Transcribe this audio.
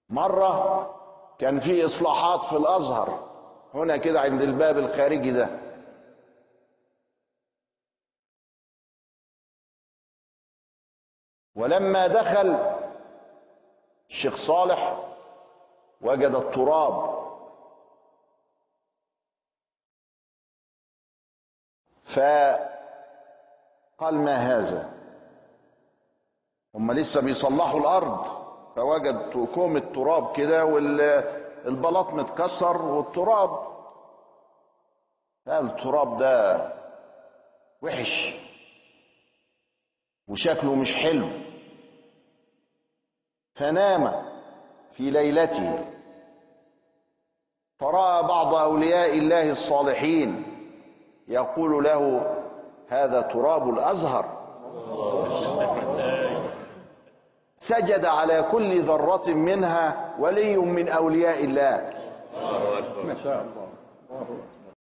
مرة كان في إصلاحات في الأزهر هنا كده عند الباب الخارجي ده، ولما دخل الشيخ صالح وجد التراب، فقال ما هذا؟ هم لسه بيصلحوا الأرض، فوجد كوم التراب كده والبلاط متكسر والتراب، قال التراب ده وحش وشكله مش حلو. فنام في ليلته فرأى بعض أولياء الله الصالحين يقول له هذا تراب الأزهر. سجد على كل ذرة منها ولي من أولياء الله. ما شاء الله.